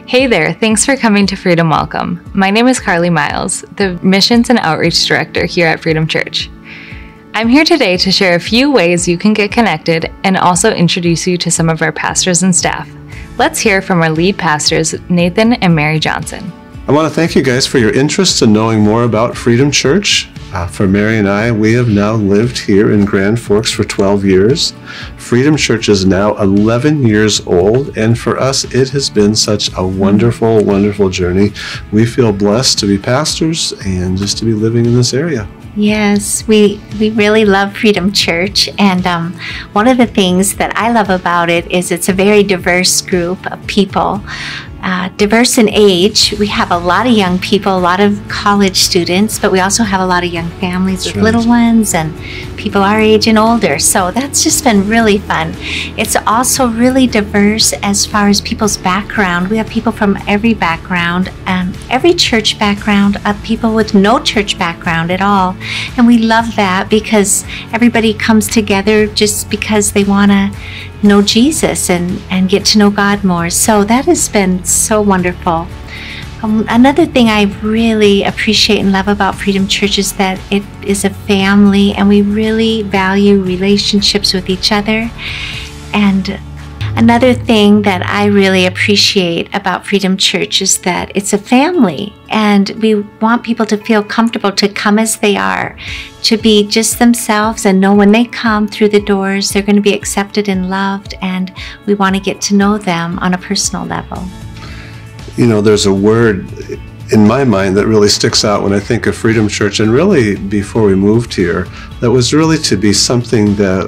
Hey there, thanks for coming to Freedom Welcome. My name is Carly Miles, the Missions and Outreach Director here at Freedom Church. I'm here today to share a few ways you can get connected and also introduce you to some of our pastors and staff. Let's hear from our lead pastors, Nathan and Mary Johnson. I want to thank you guys for your interest in knowing more about Freedom Church. For Mary and I, we have now lived here in Grand Forks for 12 years. Freedom Church is now 11 years old, and for us, it has been such a wonderful, wonderful journey. We feel blessed to be pastors and just to be living in this area. Yes, we really love Freedom Church, and one of the things that I love about it is it's a very diverse group of people. Diverse in age. We have a lot of young people, a lot of college students, but we also have a lot of young families with little ones and people our age and older. So that's just been really fun. It's also really diverse as far as people's background. We have people from every background, every church background, people with no church background at all. And we love that because everybody comes together just because they want to know Jesus and get to know God more. So that has been so wonderful. Another thing I really appreciate and love about Freedom Church is that it is a family, and we really value relationships with each other. And another thing that I really appreciate about Freedom Church is that it's a family, and we want people to feel comfortable to come as they are, to be just themselves, and know when they come through the doors, they're going to be accepted and loved, and we want to get to know them on a personal level. You know, there's a word in my mind that really sticks out when I think of Freedom Church, and really before we moved here, that was really to be something that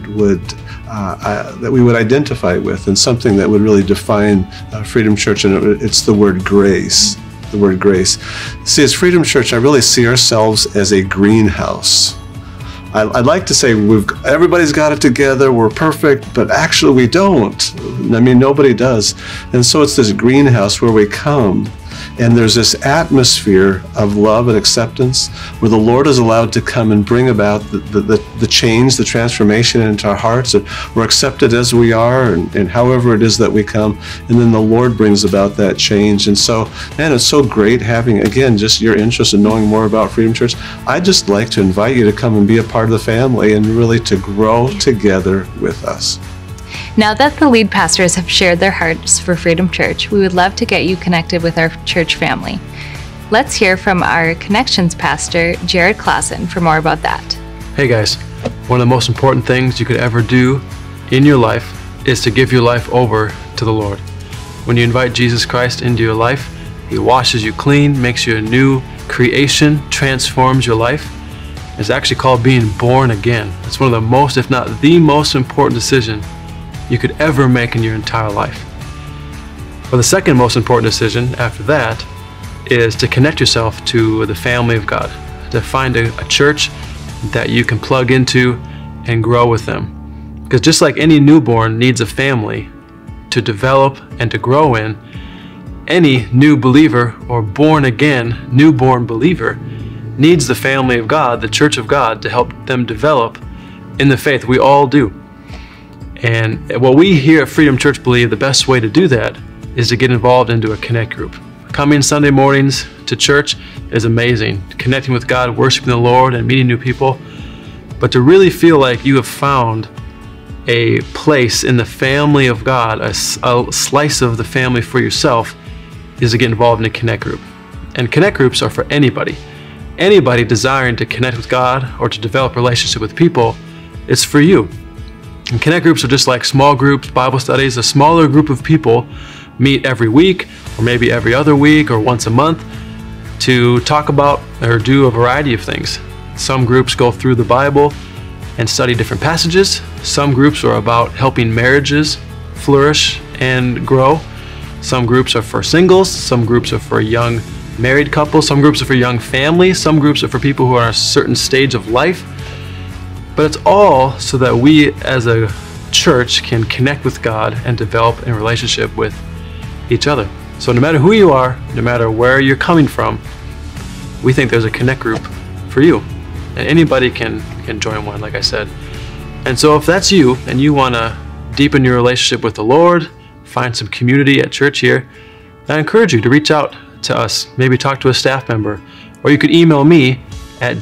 that we would identify with, and something that would really define Freedom Church, and it's the word grace. The word grace. See, as Freedom Church, I really see ourselves as a greenhouse. I'd like to say everybody's got it together, we're perfect, but actually we don't. I mean, nobody does. And so it's this greenhouse where we come, and there's this atmosphere of love and acceptance where the Lord is allowed to come and bring about the change, the transformation into our hearts. And we're accepted as we are, and however it is that we come, and then the Lord brings about that change. And so, man, it's so great having, again, just your interest in knowing more about Freedom Church. I'd just like to invite you to come and be a part of the family and really to grow together with us. Now that the lead pastors have shared their hearts for Freedom Church, we would love to get you connected with our church family. Let's hear from our Connections pastor, Jared Clausen, for more about that. Hey guys, one of the most important things you could ever do in your life is to give your life over to the Lord. When you invite Jesus Christ into your life, He washes you clean, makes you a new creation, transforms your life. It's actually called being born again. It's one of the most, if not the most important decision you could ever make in your entire life. But the second most important decision after that is to connect yourself to the family of God, to find a church that you can plug into and grow with them. Because just like any newborn needs a family to develop and to grow in, any new believer or born again newborn believer needs the family of God, the church of God, to help them develop in the faith. We all do. And what we here at Freedom Church believe the best way to do that is to get involved into a connect group. Coming Sunday mornings to church is amazing. Connecting with God, worshiping the Lord, and meeting new people. But to really feel like you have found a place in the family of God, a slice of the family for yourself, is to get involved in a connect group. And connect groups are for anybody. Anybody desiring to connect with God or to develop a relationship with people, it's for you. And connect groups are just like small groups, Bible studies. A smaller group of people meet every week, or maybe every other week, or once a month to talk about or do a variety of things. Some groups go through the Bible and study different passages. Some groups are about helping marriages flourish and grow. Some groups are for singles. Some groups are for young married couples. Some groups are for young families. Some groups are for people who are at a certain stage of life. But it's all so that we as a church can connect with God and develop a relationship with each other. So no matter who you are, no matter where you're coming from, we think there's a connect group for you. And anybody can join one, like I said. And so if that's you and you want to deepen your relationship with the Lord, find some community at church here, I encourage you to reach out to us, maybe talk to a staff member, or you could email me at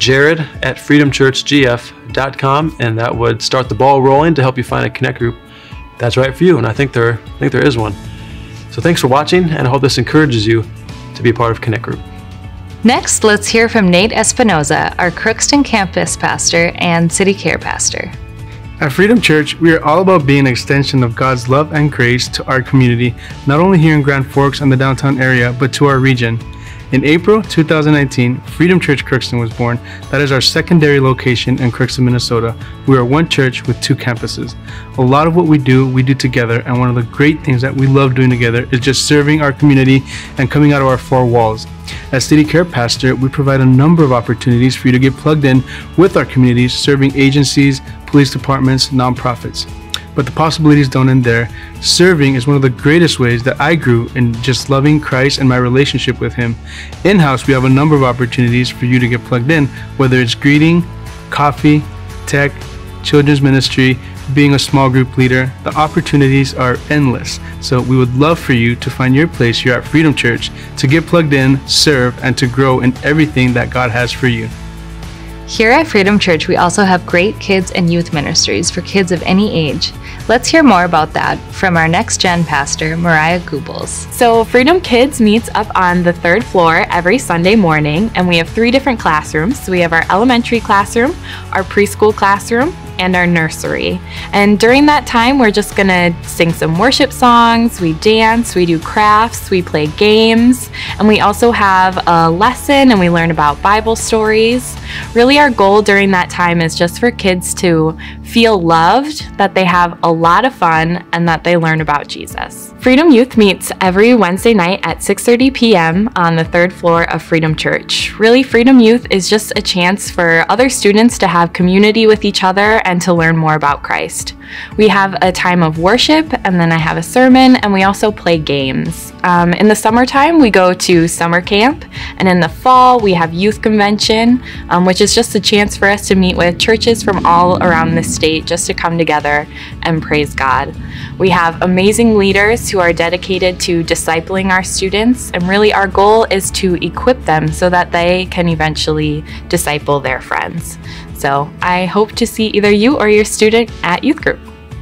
jared@freedomchurchgf.com, and that would start the ball rolling to help you find a Connect group that's right for you, and I think there is one. So thanks for watching, and I hope this encourages you to be a part of Connect group. Next, let's hear from Nate Espinoza, our Crookston campus pastor and city care pastor. At Freedom Church, we are all about being an extension of God's love and grace to our community, not only here in Grand Forks and the downtown area, but to our region. In April 2019, Freedom Church Crookston was born. That is our secondary location in Crookston, Minnesota. We are one church with 2 campuses. A lot of what we do together, and one of the great things that we love doing together is just serving our community and coming out of our 4 walls. As City Care Pastor, we provide a number of opportunities for you to get plugged in with our communities, serving agencies, police departments, nonprofits. But the possibilities don't end there. Serving is one of the greatest ways that I grew in just loving Christ and my relationship with Him. In-house, we have a number of opportunities for you to get plugged in, whether it's greeting, coffee, tech, children's ministry, being a small group leader. The opportunities are endless. So we would love for you to find your place here at Freedom Church to get plugged in, serve, and to grow in everything that God has for you. Here at Freedom Church, we also have great kids and youth ministries for kids of any age. Let's hear more about that from our next gen pastor, Mariah Goebbels. So Freedom Kids meets up on the 3rd floor every Sunday morning, and we have 3 different classrooms. So we have our elementary classroom, our preschool classroom, and our nursery. And during that time, we're just gonna sing some worship songs, we dance, we do crafts, we play games, and we also have a lesson and we learn about Bible stories. Really, our goal during that time is just for kids to feel loved, that they have a lot of fun, and that they learn about Jesus. Freedom Youth meets every Wednesday night at 6:30 p.m. on the 3rd floor of Freedom Church. Really, Freedom Youth is just a chance for other students to have community with each other and to learn more about Christ. We have a time of worship, and then I have a sermon, and we also play games. In the summertime, we go to summer camp, and in the fall, we have youth convention, which is just a chance for us to meet with churches from all around the state just to come together and praise God. We have amazing leaders who are dedicated to discipling our students, and really our goal is to equip them so that they can eventually disciple their friends. So I hope to see either you or your student at youth group.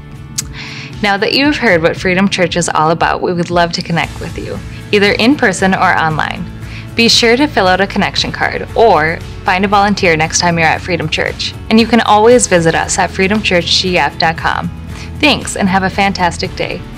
Now that you've heard what Freedom Church is all about, we would love to connect with you, either in person or online. Be sure to fill out a connection card or find a volunteer next time you're at Freedom Church. And you can always visit us at freedomchurchgf.com. Thanks, and have a fantastic day.